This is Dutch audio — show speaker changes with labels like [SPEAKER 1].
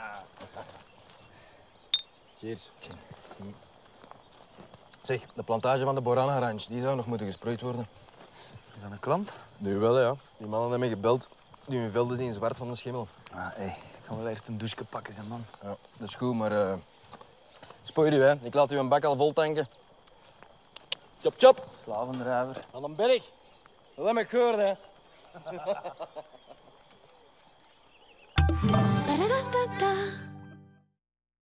[SPEAKER 1] Cheers. Zeg, de plantage van de Borana Ranch, die zou nog moeten gesproeid worden.
[SPEAKER 2] Is dat een klant?
[SPEAKER 1] Nu wel, ja. Die mannen hebben me gebeld. Die hun velden zien zwart van de schimmel.
[SPEAKER 2] Ik kan wel eerst een douche pakken, zijn man.
[SPEAKER 1] Ja, dat is goed, maar... Spoor u, hè. Ik laat u een bak al vol tanken. Chop, chop.
[SPEAKER 2] Slavendrijver.
[SPEAKER 1] Aan een berg. Dat heb ik gehoord, hè.
[SPEAKER 3] Da-da-da-da-da.